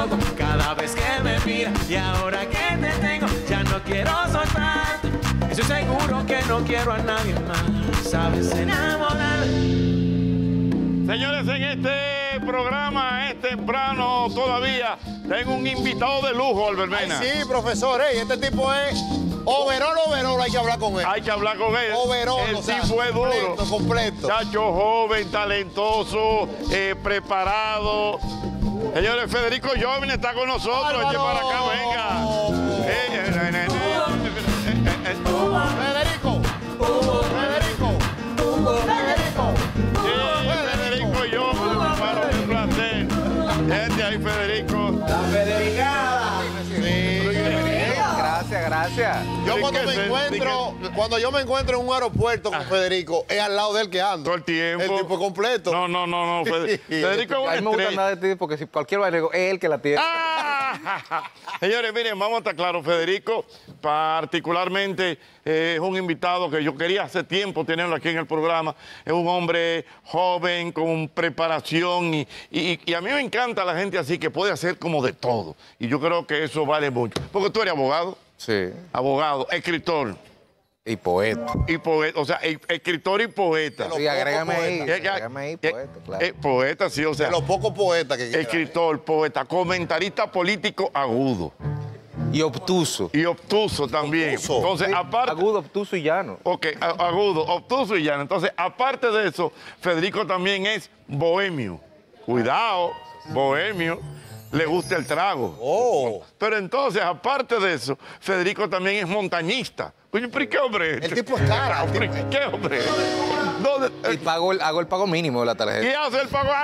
loco cada vez que me mira. Y ahora que te tengo, ya no quiero soltarte. Estoy seguro que no quiero a nadie más. Sabes enamorar. Señores, en este programa es temprano todavía. Tengo un invitado de lujo, Albert Mena. Sí, profesor, este tipo es overall, hay que hablar con él. Hay que hablar con él. Overall, El tipo es duro. Completo. Chacho joven, talentoso, preparado. Señores, Federico Jovine está con nosotros. Eche para acá, venga. Federico. Federico Jovine, para un placer. Gente ahí, Federico. La Federicada. Gracias. Cuando yo me encuentro en un aeropuerto con Federico, es al lado de él que ando. Todo el tiempo. El tipo completo. No. Federico A mí me gusta nada de ti porque si cualquier vaina es él que la tiene. Señores, miren, vamos a estar claros. Federico, particularmente, es un invitado que yo quería hace tiempo tenerlo aquí en el programa. Es un hombre joven, con preparación y a mí me encanta la gente así que puede hacer como de todo. Y yo creo que eso vale mucho. Porque tú eres abogado. Sí. Abogado, escritor. Y poeta. Y poeta, o sea, escritor y poeta. Sí, agrégame ahí, poeta, claro. Poeta, sí, o sea. De los pocos poetas que escritor, poeta, comentarista político agudo. Y obtuso. Y obtuso también. Obtuso. Entonces, aparte. Agudo, obtuso y llano. Ok, agudo, obtuso y llano. Entonces, aparte de eso, Federico también es bohemio. Cuidado, bohemio. Le gusta el trago. Oh. Pero entonces, aparte de eso, Federico también es montañista. Oye, pero ¿qué hombre es? El tipo es cara. ¿Qué hombre es? ¿Dónde? Y hago el pago mínimo de la tarjeta. ¿Y hace el pago?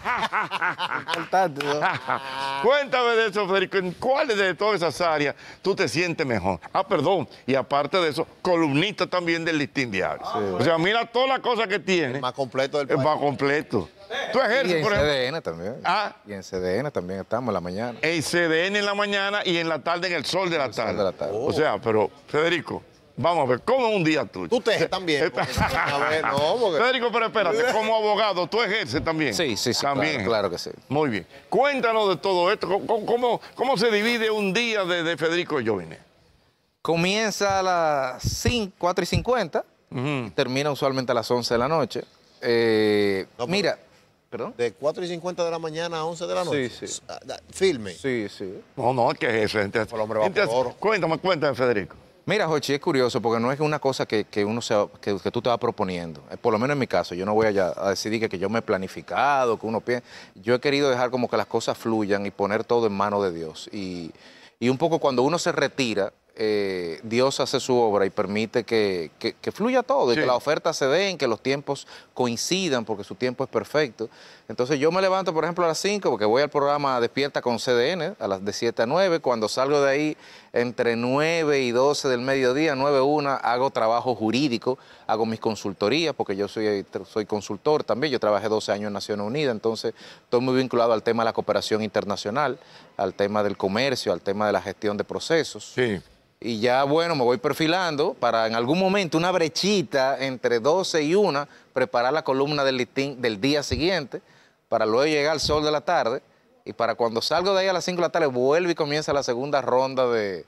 Importante, ¿no? Cuéntame de eso, Federico. ¿En cuáles de todas esas áreas tú te sientes mejor? Perdón. Y aparte de eso, columnista también del Listín Diario. Sí. O sea, mira todas las cosas que tiene. El más completo del país. El más completo. Tú ejerces, Y en por ejemplo. CDN también. Y en CDN también estamos en la mañana. En CDN en la mañana y en la tarde en el Sol de la tarde. Sol de la tarde. O sea, pero, Federico, vamos a ver, ¿cómo es un día tuyo? Tú tejes también. A ver, Federico, pero espérate, como abogado, ¿tú ejerces también? Sí, también. Claro que sí. Muy bien. Cuéntanos de todo esto. ¿Cómo se divide un día de Federico Jovine? Comienza a las 4:50, termina usualmente a las 11 de la noche. Mira, ¿perdón? De 4:50 de la mañana a 11 de la noche. Sí. Filme. Sí. No, ¿qué es eso? El hombre va por oro. Cuéntame, Federico. Mira, Jochi, es curioso porque no es una cosa que tú te vas proponiendo. Por lo menos en mi caso, yo no voy a decidir que yo me he planificado, que uno piensa. Yo he querido dejar como que las cosas fluyan y poner todo en manos de Dios. Y un poco cuando uno se retira, Dios hace su obra y permite que fluya todo y que las ofertas se den, que los tiempos coincidan porque su tiempo es perfecto. Entonces yo me levanto, por ejemplo, a las 5 porque voy al programa Despierta con CDN de 7 a 9. Cuando salgo de ahí entre 9 y 12 del mediodía, 9 a 1, hago trabajo jurídico, hago mis consultorías porque yo soy consultor también. Yo trabajé 12 años en Naciones Unidas, entonces estoy muy vinculado al tema de la cooperación internacional, al tema del comercio, al tema de la gestión de procesos. Sí. Y ya, bueno, me voy perfilando para en algún momento una brechita entre 12 y 1, preparar la columna del listín del día siguiente, para luego llegar al Sol de la tarde, y para cuando salgo de ahí a las 5 de la tarde, vuelvo y comienza la segunda ronda de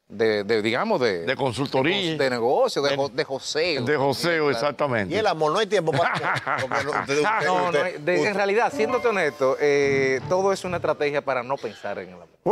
consultoría. De negocio, de joseo. De joseo, exactamente. Y el amor, no hay tiempo para... En realidad, siéndote honesto, todo es una estrategia para no pensar en el amor. ¡Wow!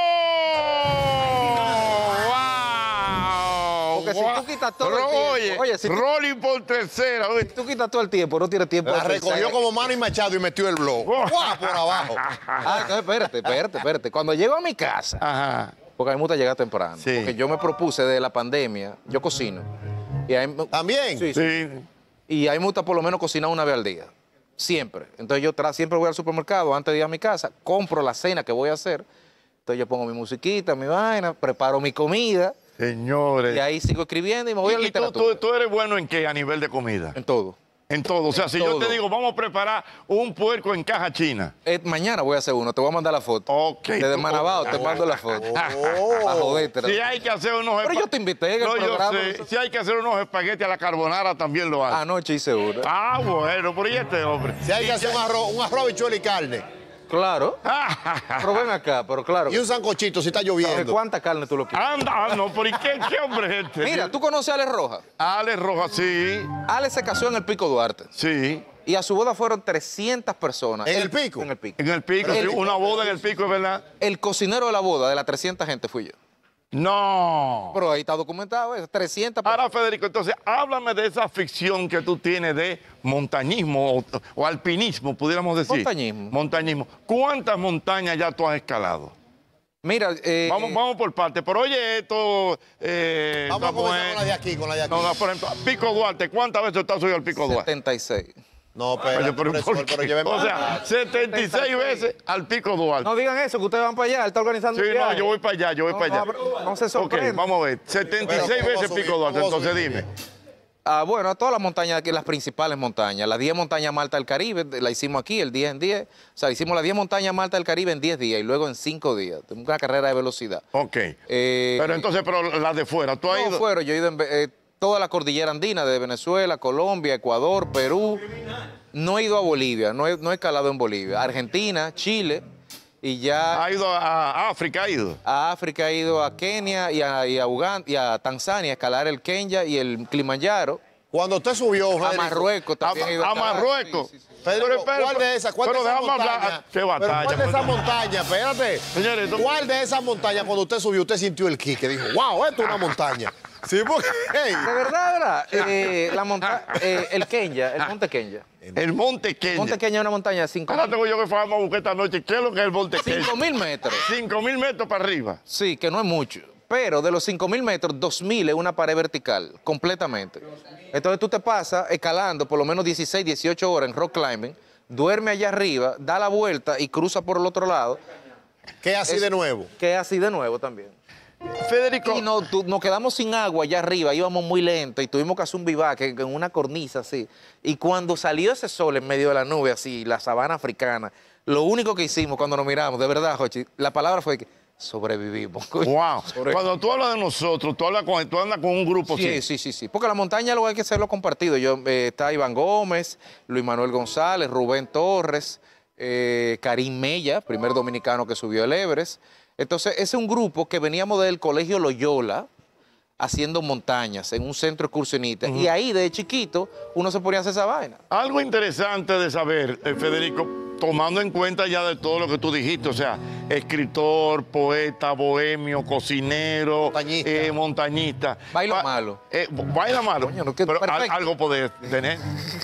Porque si tú quitas todo el tiempo... Oye, si rolling por tercera. Si tú quitas todo el tiempo, no tienes tiempo La recogió como mano y machado y metió el blog. ¡Guau! Por abajo. Entonces, espérate. Cuando llego a mi casa... Porque a mí me gusta llegar temprano. Sí. Porque yo me propuse desde la pandemia, yo cocino. ¿También? Sí. Y a mí me gusta por lo menos cocinar una vez al día. Siempre. Entonces yo siempre voy al supermercado antes de ir a mi casa, compro la cena que voy a hacer. Entonces yo pongo mi musiquita, mi vaina, preparo mi comida. Señores. Y ahí sigo escribiendo y me voy a la literatura. ¿Tú eres bueno en qué a nivel de comida? En todo. En todo. O sea, si yo todo. te digo, vamos a preparar un puerco en caja china. Mañana voy a hacer uno, te voy a mandar la foto. Ok. Desde Manabao te mando la foto. A joderte. Si hay que hacer unos Pero yo te invité en el programa. Yo sé. Si hay que hacer unos espaguetis a la carbonara, también lo hago. Anoche hice uno. Bueno, pero ¿y este hombre? Si hay que hacer un arroz, habichuela y carne. Claro. Pero ven acá, pero claro. Y un sancochito si está lloviendo. ¿Cuánta carne tú lo quieres? Anda, no, pero ¿y qué hombre es este? Mira, ¿tú conoces a Alex Rojas? Alex Rojas, sí, Alex se casó en el Pico Duarte. sí. Y a su boda fueron 300 personas. ¿En el Pico? En el Pico. En el Pico, sí, una boda en el Pico, ¿es verdad? El cocinero de la boda de las 300 gente fui yo. No. Pero ahí está documentado eso, 300 personas. Ahora, Federico, entonces, háblame de esa ficción que tú tienes de montañismo o alpinismo, pudiéramos decir. Montañismo. Montañismo. ¿Cuántas montañas ya tú has escalado? Mira, Vamos por partes, pero oye esto... Vamos a comenzar con la de aquí, con la de aquí. No, por ejemplo, Pico Duarte, ¿cuántas veces tú has subido al Pico Duarte? 76. No, pero, Oye, pero profesor, ¿por pero qué? lleve O más. sea, 76 veces al Pico Duarte. No digan eso, que ustedes van para allá, él está organizando Sí, un no, viaje. yo voy para allá, yo voy para allá. No se Ok, sorprenda. vamos a ver. 76 Pero, ¿cómo veces subir? Pico Duarte, ¿Cómo entonces subir? dime. Bueno, a todas las montañas, aquí, las principales montañas. Las 10 montañas más altas del Caribe, la hicimos aquí, el 10 en 10. O sea, hicimos las 10 montañas más altas del Caribe en 10 días y luego en 5 días. Una carrera de velocidad. Ok. Pero entonces, pero las de fuera, ¿tú has No, ido? fueron, yo he ido en toda la cordillera andina, de Venezuela, Colombia, Ecuador, Perú. No he ido a Bolivia, no he escalado en Bolivia. Argentina, Chile y ya ¿Ha ido a África? ¿Ha ido? a África, he ido a Kenia y a Uganda y a Tanzania a escalar el Kenya y el Kilimanjaro. Cuando usted subió, A Federico, Marruecos también he ido ¿A escalar. Marruecos? Sí, sí, sí. Federico, ¿cuál de esas? ¿Cuál pero de esas déjame hablar. montañas? Qué Pero batalla. ¿cuál de esas montañas? Espérate. Señores, ¿Cuál de esas montañas cuando usted subió, usted sintió el kick? Que dijo, wow, esto es una montaña. Sí, porque, hey, De verdad, el Kenya, el Monte Kenya. el Monte Kenya. Monte Kenya es una montaña de Ahora tengo yo que fue a buscar esta noche. ¿Qué es lo que es el Monte Kenya? 5.000 metros. 5.000 metros para arriba. Sí, que no es mucho. Pero de los 5.000 metros, 2.000 es una pared vertical, completamente. Entonces tú te pasas escalando por lo menos 16, 18 horas en rock climbing, duerme allá arriba, da la vuelta y cruza por el otro lado, que así de nuevo. que es así de nuevo también. Federico, Y nos quedamos sin agua allá arriba, íbamos muy lento y tuvimos que hacer un vivaque en una cornisa así. Y cuando salió ese sol en medio de la nube así, la sabana africana, lo único que hicimos cuando nos miramos, de verdad, Jochi, la palabra fue que sobrevivimos. wow. Cuando tú hablas de nosotros, tú andas con un grupo Sí, así. sí. Porque la montaña lo hay que hacerlo compartido. Está Iván Gómez, Luis Manuel González, Rubén Torres, Karim Mella, primer dominicano que subió el Everest. Entonces, ese es un grupo que veníamos del Colegio Loyola haciendo montañas en un centro excursionista. Y ahí, de chiquito, uno se ponía a hacer esa vaina. Algo interesante de saber, Federico, tomando en cuenta ya de todo lo que tú dijiste, o sea, escritor, poeta, bohemio, cocinero, Montañista. montañista. Baila malo. Baila malo. Coño, no, que pero perfecto. algo puede tener.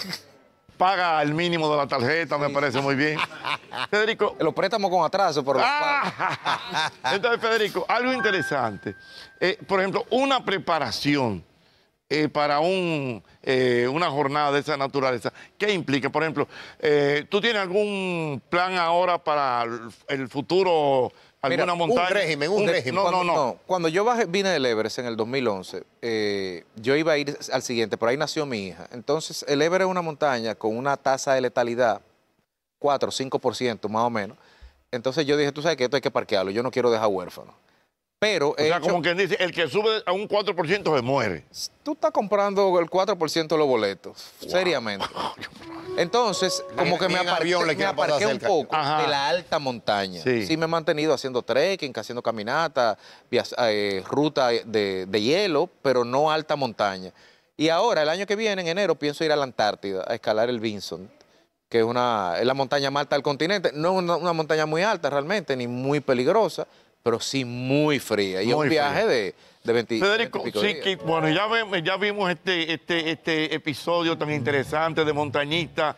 Paga el mínimo de la tarjeta, me parece muy bien. Federico. Los préstamos con atraso, pero... Entonces, Federico, algo interesante. Por ejemplo, una preparación para una jornada de esa naturaleza, ¿qué implica? Por ejemplo, ¿tú tienes algún plan ahora para el futuro, alguna Mira, montaña? un régimen. No. Cuando yo vine del Everest en el 2011, yo iba a ir al siguiente, por ahí nació mi hija. Entonces, el Everest es una montaña con una tasa de letalidad, 4 o 5% más o menos. Entonces yo dije, tú sabes que esto hay que parquearlo, yo no quiero dejar huérfano. Pero O sea, como quien dice, el que sube a un 4% se muere. tú estás comprando el 4% de los boletos, seriamente. Entonces, como que Ni me en avión le quieren pasar aparqué un cerca. poco Ajá. de la alta montaña. Sí. Sí me he mantenido haciendo trekking, haciendo caminata, ruta de hielo, pero no alta montaña. Y ahora, el año que viene, en enero, pienso ir a la Antártida a escalar el Vinson, que es la montaña más alta del continente. No es una montaña muy alta realmente, ni muy peligrosa, pero sí muy fría. Y es Muy un viaje de 20 Federico, 20 y pico sí, días. que, bueno, ya vimos este episodio tan interesante de montañista,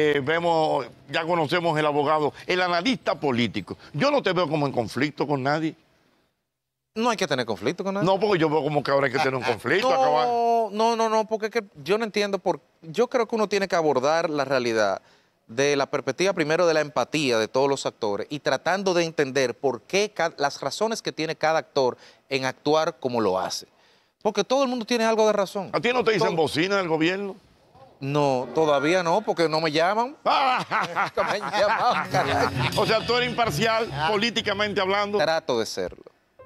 ya conocemos el abogado, el analista político. Yo no te veo como en conflicto con nadie. No hay que tener conflicto con nadie. No, porque yo veo como que ahora hay que tener un conflicto. acabar. No, porque es que yo no entiendo yo creo que uno tiene que abordar la realidad de la perspectiva primero de la empatía de todos los actores y tratando de entender por qué las razones que tiene cada actor en actuar como lo hace. Porque todo el mundo tiene algo de razón. ¿A ti no te dicen Todo- bocina del gobierno? No, todavía no, porque no me llaman. No me han llamado, caray. O sea, tú eres imparcial políticamente hablando. Trato de serlo.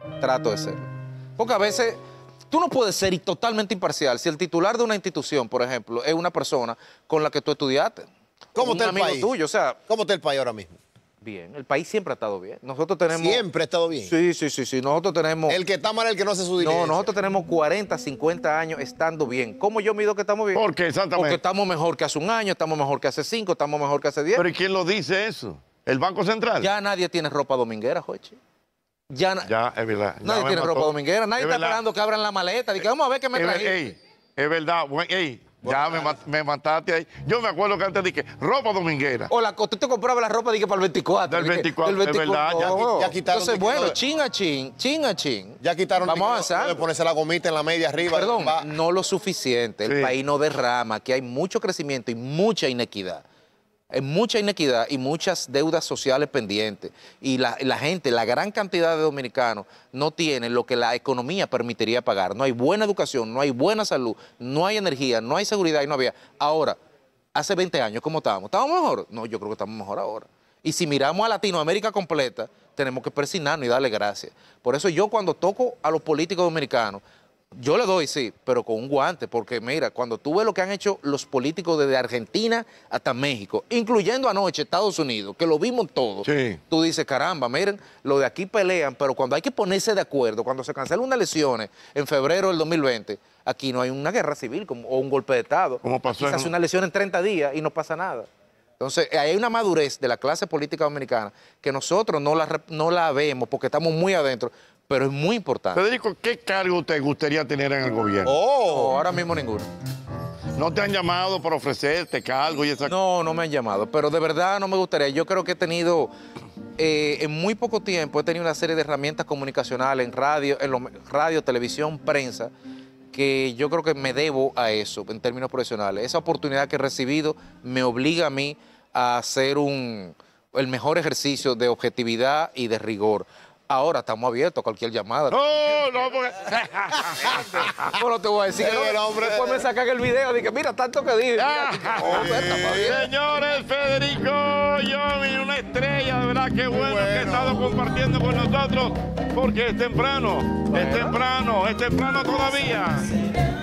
Porque a veces tú no puedes ser totalmente imparcial si el titular de una institución, por ejemplo, es una persona con la que tú estudiaste. ¿Cómo un está el amigo país? tuyo, o sea, ¿Cómo está el país ahora mismo? Bien, el país siempre ha estado bien. Nosotros tenemos... Siempre ha estado bien. Sí. Nosotros tenemos... El que está mal es el que no hace su diligencia. No, nosotros tenemos 40, 50 años estando bien. ¿Cómo yo mido que estamos bien? ¿Por qué exactamente? Porque estamos mejor que hace un año, estamos mejor que hace 5, estamos mejor que hace 10. ¿Pero y quién lo dice eso? ¿El Banco Central? Ya nadie tiene ropa dominguera, Jochi. Ya es verdad. Ya nadie me tiene mató. ropa dominguera. Nadie Es está verdad. esperando que abran la maleta. Dice, vamos a ver qué me traje. Ey, es verdad. Ya me mataste ahí. Yo me acuerdo que antes dije, ropa dominguera. O tú te comprabas la ropa dije, para el 24. Del 24, Del es verdad, ya quitaron Entonces, de que bueno, no- chin a chin. Ya quitaron Vamos avanzando. de ponerse la gomita en la media arriba. Perdón, Va. no lo suficiente. El Sí. país no derrama, que hay mucho crecimiento y mucha inequidad. Hay mucha inequidad y muchas deudas sociales pendientes. Y la gente, la gran cantidad de dominicanos, no tienen lo que la economía permitiría pagar. No hay buena educación, no hay buena salud, no hay energía, no hay seguridad y no había. Ahora, hace 20 años, ¿cómo estábamos? ¿Estábamos mejor? No, yo creo que estamos mejor ahora. Y si miramos a Latinoamérica completa, tenemos que persignarnos y darle gracias. Por eso yo cuando toco a los políticos dominicanos, yo le doy, sí, pero con un guante, porque mira, cuando tú ves lo que han hecho los políticos desde Argentina hasta México, incluyendo anoche Estados Unidos, que lo vimos todo, Sí. tú dices, caramba, miren, lo de aquí pelean, pero cuando hay que ponerse de acuerdo, cuando se cancelan unas elecciones en febrero del 2020, aquí no hay una guerra civil o un golpe de Estado. Como pasó Aquí se en- hace una elección en 30 días y no pasa nada. Entonces, hay una madurez de la clase política dominicana que nosotros no la vemos porque estamos muy adentro, pero es muy importante. Federico, ¿qué cargo te gustaría tener en el gobierno? No, Oh, ahora mismo ninguno. ¿No te han llamado para ofrecerte cargo y esa No me han llamado, pero de verdad no me gustaría. Yo creo que he tenido, en muy poco tiempo, he tenido una serie de herramientas comunicacionales en radio, televisión, prensa, que yo creo que me debo a eso en términos profesionales. Esa oportunidad que he recibido me obliga a mí a hacer el mejor ejercicio de objetividad y de rigor. Ahora estamos abiertos a cualquier llamada. No, porque... Bueno, te voy a decir que El no. hombre- Después me sacan el video. Dije, mira, tanto que dije. Mira, estamos bien. Señores, Federico Yomi, una estrella, de verdad, qué bueno que ha estado compartiendo con nosotros, porque es temprano todavía.